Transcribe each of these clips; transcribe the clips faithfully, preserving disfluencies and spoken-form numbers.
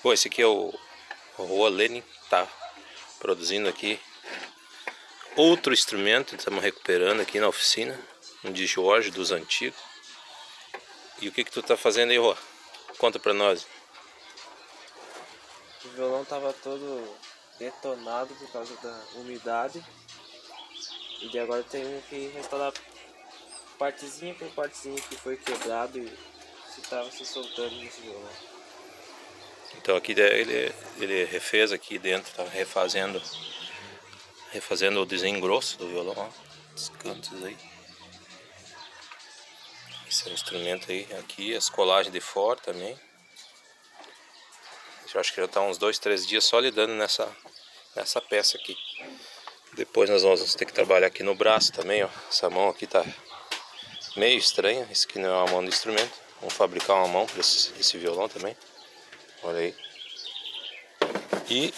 Bom, esse aqui é o, o Rua Lenin, tá produzindo aqui outro instrumento, estamos recuperando aqui na oficina, um de Jorge, dos antigos. E o que que tu tá fazendo aí, Rô? Conta pra nós. O violão tava todo detonado por causa da umidade. E agora tem que restaurar partezinha por partezinha que foi quebrado e se tava se soltando nesse violão. Então aqui ele, ele refez aqui dentro, tá refazendo, refazendo o desenho grosso do violão, ó, os cantos aí. Esse é o instrumento aí, aqui as colagens de fora também. Eu acho que já tá uns dois, três dias só lidando nessa, nessa peça aqui. Depois nós vamos ter que trabalhar aqui no braço também, ó. Essa mão aqui tá meio estranha, isso aqui não é uma mão de instrumento. Vamos fabricar uma mão para esse, esse violão também. Olha aí. E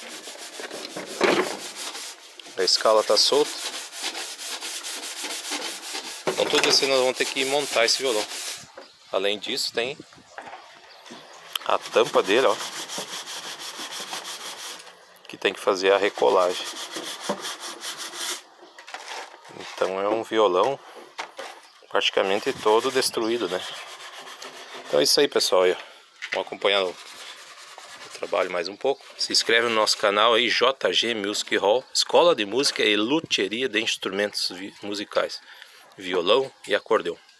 a escala tá solta. Então tudo isso nós vamos ter que montar esse violão. Além disso tem a tampa dele, ó, que tem que fazer a recolagem. Então é um violão praticamente todo destruído, né? Então é isso aí, pessoal. Aí, vamos acompanhar o trabalho mais um pouco. Se inscreve no nosso canal aí, J G Music Hall, Escola de Música e Luthieria de Instrumentos Musicais, Violão e Acordeão.